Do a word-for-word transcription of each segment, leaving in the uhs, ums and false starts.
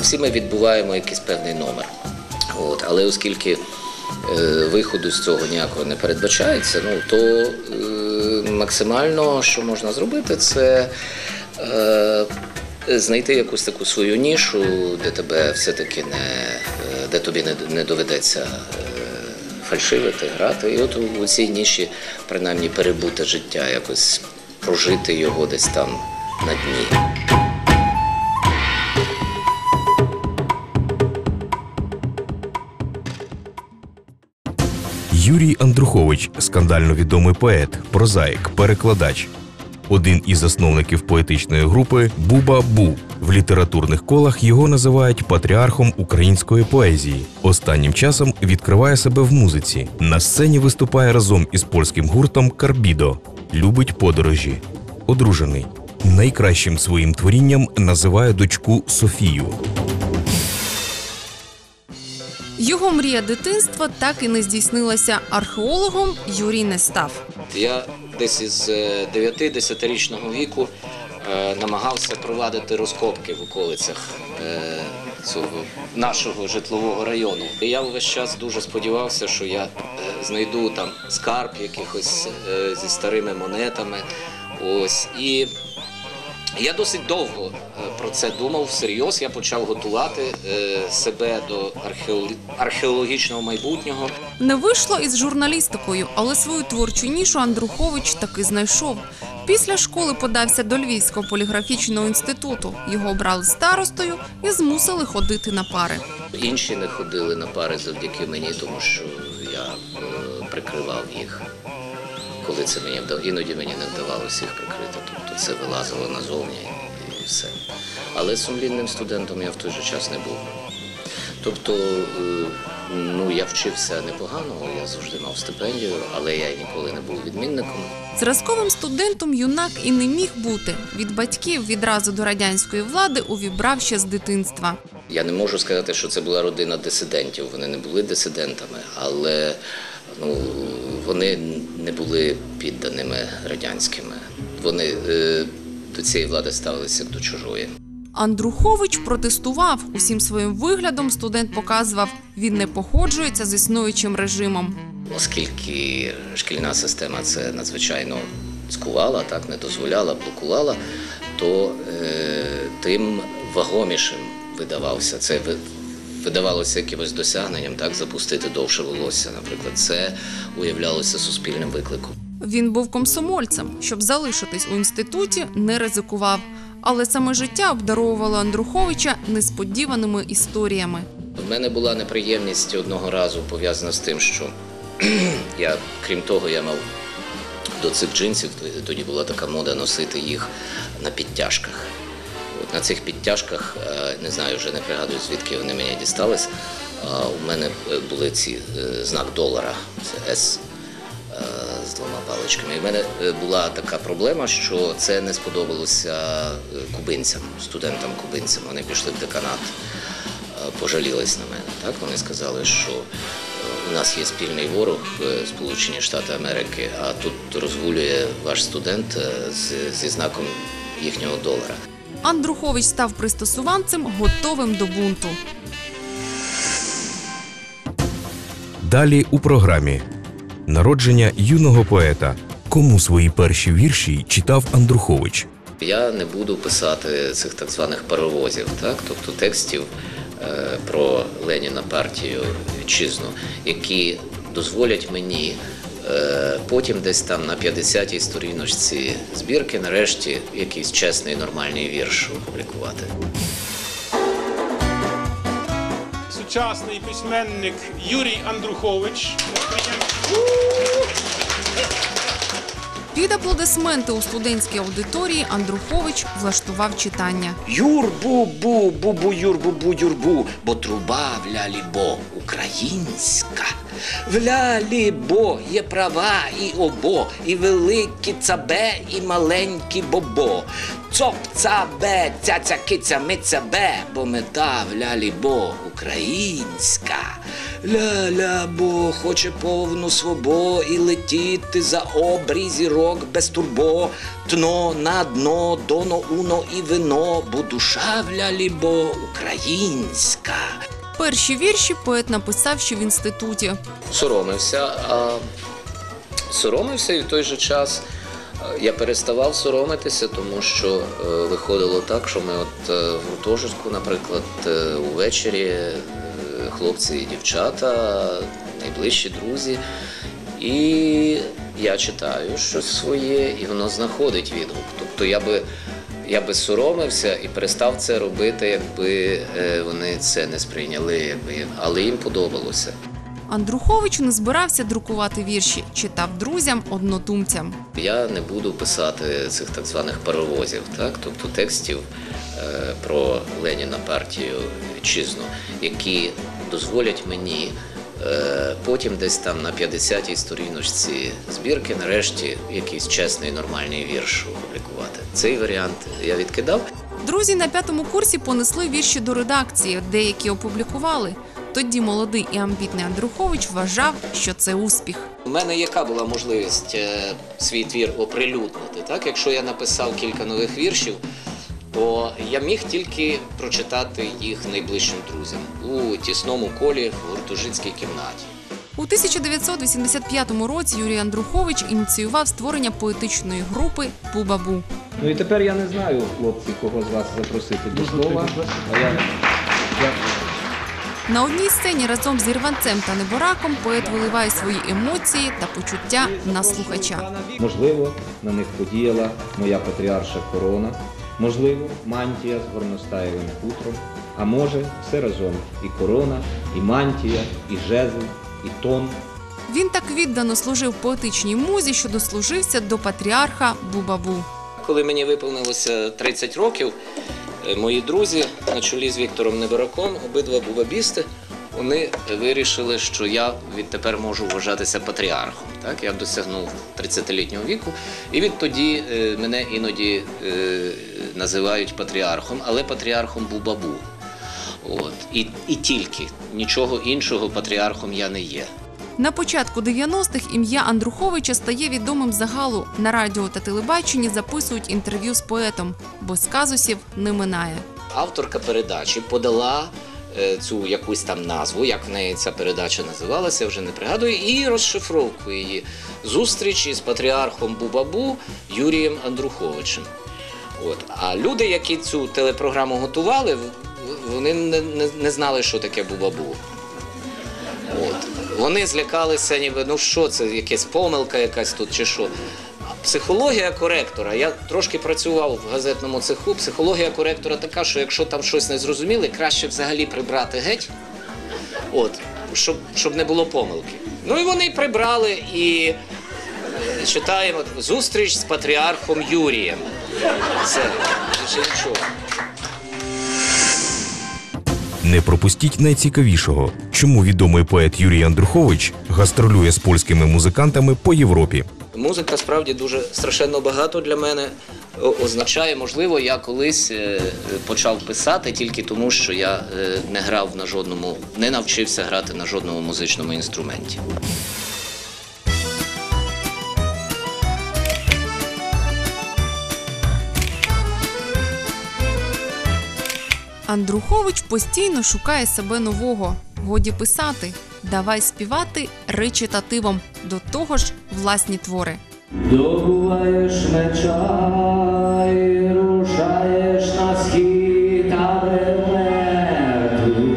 всі ми відбуваємо якийсь певний номер. От. Але оскільки е, виходу з цього ніякого не передбачається, ну, то е, максимально, що можна зробити, це е, знайти якусь таку свою нішу, де тебе все-таки не, де тобі не, не доведеться е, фальшивити, грати. І от у цій ніші, принаймні, перебути життя, якось прожити його десь там на дні. Юрій Андрухович – скандально відомий поет, прозаїк, перекладач. Один із засновників поетичної групи «Буба-Бу». В літературних колах його називають патріархом української поезії. Останнім часом відкриває себе в музиці. На сцені виступає разом із польським гуртом «Карбідо». Любить подорожі. Одружений. Найкращим своїм творінням називає дочку Софію. Його мрія дитинства так і не здійснилася. Археологом Юрій не став. Я десь із дев'яти-десятирічного віку е, намагався провадити розкопки в околицях е, цього нашого житлового району. І я весь час дуже сподівався, що я е, знайду там скарб якихось е, зі старими монетами. Ось. І я досить довго про це думав, всерйоз. Я почав готувати е, себе до археологічного майбутнього. Не вийшло із журналістикою, але свою творчу нішу Андрухович таки знайшов. Після школи подався до Львівського поліграфічного інституту. Його обрали старостою і змусили ходити на пари. Інші не ходили на пари завдяки мені, тому що я е, прикривав їх. Коли це мені вдавалося, іноді мені не вдавалося їх прикрити, тобто це вилазило назовні і все. Але сумлінним студентом я в той же час не був. Тобто, ну, я вчився непогано, я завжди мав стипендію, але я ніколи не був відмінником. Зразковим студентом юнак і не міг бути. Від батьків відразу до радянської влади увібрав ще з дитинства. Я не можу сказати, що це була родина дисидентів, вони не були дисидентами, але ну, вони не були підданими радянськими. Вони е, до цієї влади ставилися як до чужої. Андрухович протестував. Усім своїм виглядом студент показував, він не походжується з існуючим режимом. Оскільки шкільна система це надзвичайно цькувала, так, не дозволяла, блокувала, то е, тим вагомішим видавався це. Видавалося якимось досягненням, так, запустити довше волосся, наприклад. Це уявлялося суспільним викликом. Він був комсомольцем. Щоб залишитись у інституті, не ризикував. Але саме життя обдаровувало Андруховича несподіваними історіями. В мене була неприємність одного разу пов'язана з тим, що я, крім того, я мав до цих джинсів, тоді була така мода носити їх на підтяжках. От на цих підтяжках, не знаю, вже не пригадую, звідки вони мені дістались, у мене були ці знак долара, це С з двома паличками. І в мене була така проблема, що це не сподобалося кубинцям, студентам-кубинцям. Вони пішли в деканат, пожалілись на мене. Так? Вони сказали, що у нас є спільний ворог, Сполучені Штати Америки, а тут розгулює ваш студент зі знаком їхнього долара. Андрухович став пристосуванцем, готовим до бунту. Далі у програмі «Народження юного поета». Кому свої перші вірші читав Андрухович? Я не буду писати цих так званих паровозів, так? Тобто текстів е, про Леніна, партію, вітчизну, які дозволять мені е, потім десь там на п'ятдесятій сторіночці збірки нарешті якийсь чесний, нормальний вірш опублікувати. Сучасний письменник Юрій Андрухович. Під аплодисменти у студентській аудиторії Андрухович влаштував читання. Юр-бу-бу, бу-бу-юр-бу-бу-юрбу, бо труба в лялі-бо українська. В лялі-бо є права і обо, і великі цабе, і маленькі бобо. Цоп-цабе, ця-ця-киця-миця-бе, бо мета в лялі-бо українська. ля-ля, бо хоче повну свобо і летіти за обрій зірок без турбо, тно на дно, доно, уно і вино, бо душа в лялі-бо українська. Перші вірші поет написав ще в інституті. Соромився, а соромився і в той же час я переставав соромитися, тому що е, виходило так, що ми от е, в гуртожитку, наприклад, е, увечері е, хлопці і дівчата, найближчі друзі, і я читаю щось своє, і воно знаходить відгук. Тобто я би, я би соромився і перестав це робити, якби е, вони це не сприйняли, якби, але їм подобалося. Андрухович не збирався друкувати вірші, читав друзям, однодумцям. Я не буду писати цих так званих паровозів, так? Тобто текстів е, про Леніна, партію, вітчизну, які дозволять мені е, потім десь там на п'ятдесятій сторіночці збірки нарешті якийсь чесний, нормальний вірш опублікувати. Цей варіант я відкидав. Друзі на п'ятому курсі понесли вірші до редакції, деякі опублікували. Тоді молодий і амбітний Андрухович вважав, що це успіх. У мене яка була можливість е, свій твір оприлюднити? Так? Якщо я написав кілька нових віршів, то я міг тільки прочитати їх найближчим друзям у тісному колі в гуртожитській кімнаті. У тисяча дев'ятсот вісімдесят п'ятому році Юрій Андрухович ініціював створення поетичної групи «Бу-ба-бу». Ну і тепер я не знаю, хлопці, кого з вас запросити до слова. А я... я... На одній сцені разом з Ірванцем та Небораком поет виливає свої емоції та почуття на слухача. Можливо, на них подіяла моя патріарша корона, можливо, мантія з горностаєвим хутром, а може, все разом – і корона, і мантія, і жезл, і тон. Він так віддано служив поетичній музі, що дослужився до патріарха Бу-ба-бу. Коли мені виповнилося тридцять років, мої друзі на чолі з Віктором Небораком, обидва бубабісти, вони вирішили, що я відтепер можу вважатися патріархом. Так? Я досягнув тридцятилітнього віку, і відтоді е, мене іноді е, називають патріархом, але патріархом Бу-ба-бу. От. І, і тільки, нічого іншого патріархом я не є. На початку дев'яностих ім'я Андруховича стає відомим загалу. На радіо та телебаченні записують інтерв'ю з поетом, бо з казусів не минає. Авторка передачі подала е, цю якусь там назву, як в неї ця передача називалася, я вже не пригадую, і розшифровку її. Зустріч із патріархом Бу-ба-бу Юрієм Андруховичем. От. А люди, які цю телепрограму готували, вони не, не, не знали, що таке Бу-ба-бу. От. Вони злякалися, ніби, ну що це, якась помилка якась тут чи що. Психологія коректора, я трошки працював в газетному цеху, психологія коректора така, що якщо там щось не зрозуміли, краще взагалі прибрати геть, от, щоб, щоб не було помилки. Ну і вони прибрали і е, читаємо «Зустріч з патріархом Юрієм». Це, більше нічого. Не пропустіть найцікавішого, чому відомий поет Юрій Андрухович гастролює з польськими музикантами по Європі. Музика справді дуже страшенно багато для мене означає. Можливо, я колись почав писати тільки тому, що я не грав на жодному, не навчився грати на жодному музичному інструменті. Андрухович постійно шукає себе нового. Годі писати, давай співати речитативом, до того ж власні твори. Добуваєш меча і рушаєш на схід Абернету.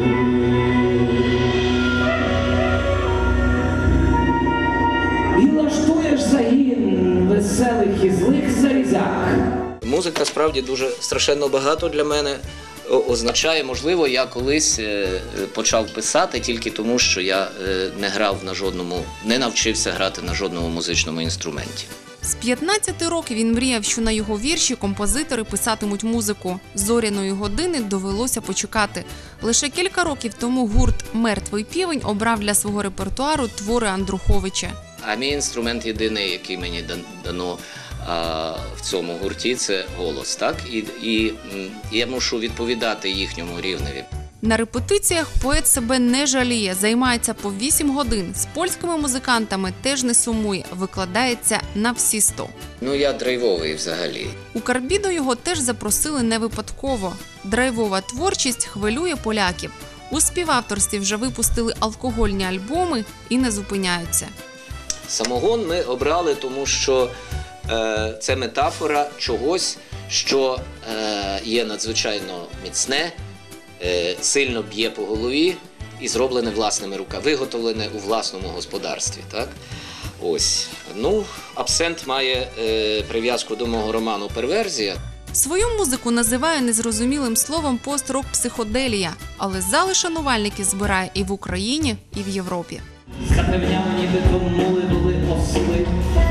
І лаштуєш загін веселих і злих залізяк. Музика справді дуже страшенно багато для мене означає. Можливо, я колись почав писати тільки тому, що я не грав на жодному, не навчився грати на жодному музичному інструменті. З п'ятнадцяти років він мріяв, що на його вірші композитори писатимуть музику. Зоряної години довелося почекати. Лише кілька років тому гурт «Мертвий півень» обрав для свого репертуару твори Андруховича. А мій інструмент єдиний, який мені дано а, в цьому гурті, це голос. Так? І, і, і я мушу відповідати їхньому рівневі. На репетиціях поет себе не жаліє, займається по вісім годин. З польськими музикантами теж не сумує, викладається на всі сто. Ну, я драйвовий взагалі. У Карбідо його теж запросили не випадково. Драйвова творчість хвилює поляків. У співавторстві вже випустили алкогольні альбоми і не зупиняються. Самогон ми обрали, тому що е, це метафора чогось, що е, є надзвичайно міцне, е, сильно б'є по голові і зроблене власними руками, виготовлене у власному господарстві. Так? Ось. Ну, абсент має е, прив'язку до мого роману «Перверзія». Свою музику називає незрозумілим словом пост-рок-психоделія, але зали шанувальників збирає і в Україні, і в Європі. Запевняв, ніби то мули були осли.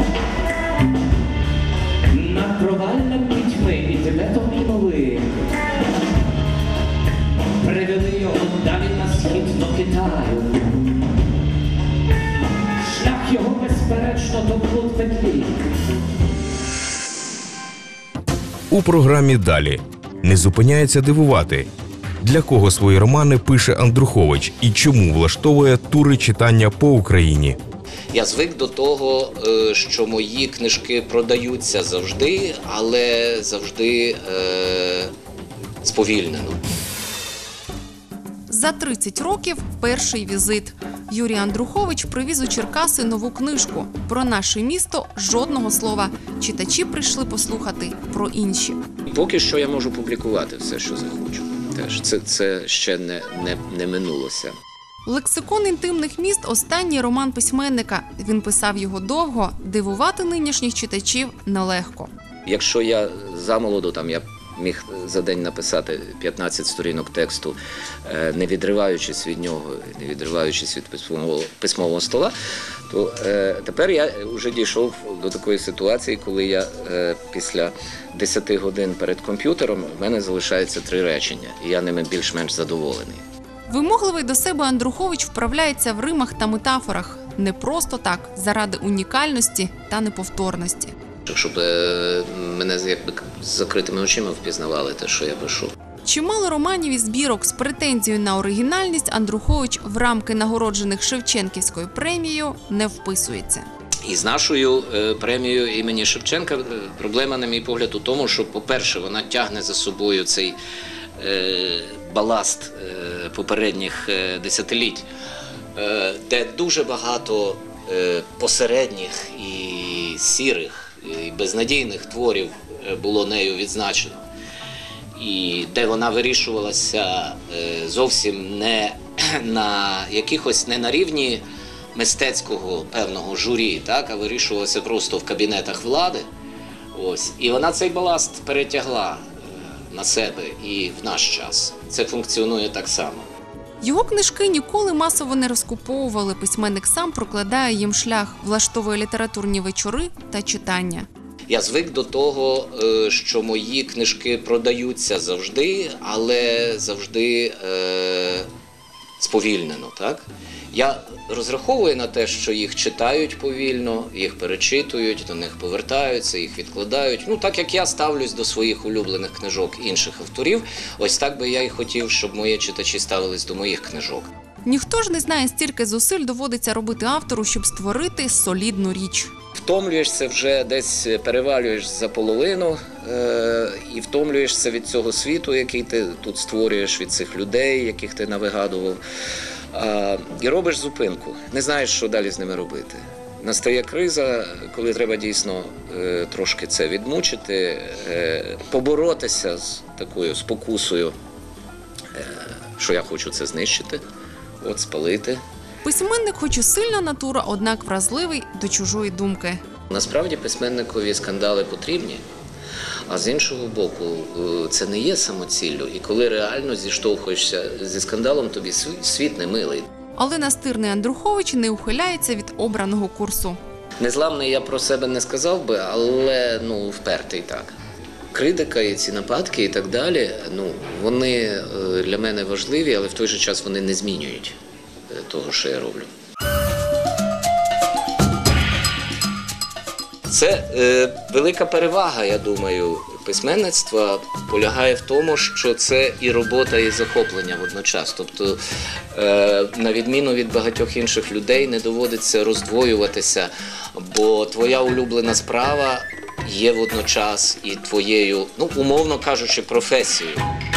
Над провальним пітьми і Тибетом і моли. Привели його далі на схід до Китаю. Шлях його, безперечно, до блуд петлі. У програмі «Далі» не зупиняється дивувати. Для кого свої романи пише Андрухович і чому влаштовує тури читання по Україні? Я звик до того, е, що мої книжки продаються завжди, але завжди е, сповільнено. За тридцять років перший візит. Юрій Андрухович привіз у Черкаси нову книжку. Про наше місто жодного слова. Читачі прийшли послухати про інші. Поки що я можу публікувати все, що захочу. Теж це, це ще не, не, не минулося. «Лексикон інтимних міст» – останній роман письменника. Він писав його довго, дивувати нинішніх читачів нелегко. Якщо я замолоду, там я міг за день написати п'ятнадцять сторінок тексту, не відриваючись від нього, не відриваючись від письмового, письмового стола, то е, тепер я вже дійшов до такої ситуації, коли я е, після десяти годин перед комп'ютером, в мене залишається три речення, і я ними більш-менш задоволений. Вимогливий до себе Андрухович вправляється в римах та метафорах. Не просто так, заради унікальності та неповторності. Щоб е, мене якби з закритими очима впізнавали те, що я пишу. Чимало романів і збірок з претензією на оригінальність Андрухович в рамки нагороджених Шевченківською премією не вписується. І з нашою е, премією імені Шевченка е, проблема, на мій погляд, у тому, що, по-перше, вона тягне за собою цей е, баласт е, попередніх е, десятиліть, е, де дуже багато е, посередніх і сірих, і безнадійних творів було нею відзначено. І де вона вирішувалася зовсім не на якихось, не на рівні мистецького певного журі, так, а вирішувалася просто в кабінетах влади. Ось. І вона цей баласт перетягла на себе і в наш час. Це функціонує так само. Його книжки ніколи масово не розкуповували. Письменник сам прокладає їм шлях, влаштовує літературні вечори та читання. Я звик до того, що мої книжки продаються завжди, але завжди е, сповільнено. Так? Я розраховую на те, що їх читають повільно, їх перечитують, до них повертаються, їх відкладають. Ну, так як я ставлюсь до своїх улюблених книжок інших авторів, ось так би я і хотів, щоб мої читачі ставились до моїх книжок. Ніхто ж не знає, стільки зусиль доводиться робити автору, щоб створити солідну річ. Втомлюєшся вже, десь перевалюєш за половину е- і втомлюєшся від цього світу, який ти тут створюєш, від цих людей, яких ти навигадував. А, і робиш зупинку, не знаєш, що далі з ними робити. Настає криза, коли треба дійсно е, трошки це відмучити, е, поборотися з такою спокусою, е, що я хочу це знищити, от спалити. Письменник хоч і сильна натура, однак вразливий до чужої думки. Насправді письменникові скандали потрібні. А з іншого боку, це не є самоціллю. І коли реально зіштовхуєшся зі скандалом, тобі світ не милий. Але настирний Андрухович не ухиляється від обраного курсу. Незламний я про себе не сказав би, але ну, впертий так. Критика і ці нападки і так далі, ну, вони для мене важливі, але в той же час вони не змінюють того, що я роблю. Це е, велика перевага, я думаю, письменництва полягає в тому, що це і робота, і захоплення водночас. Тобто, е, на відміну від багатьох інших людей, не доводиться роздвоюватися, бо твоя улюблена справа є водночас і твоєю, ну, умовно кажучи, професією.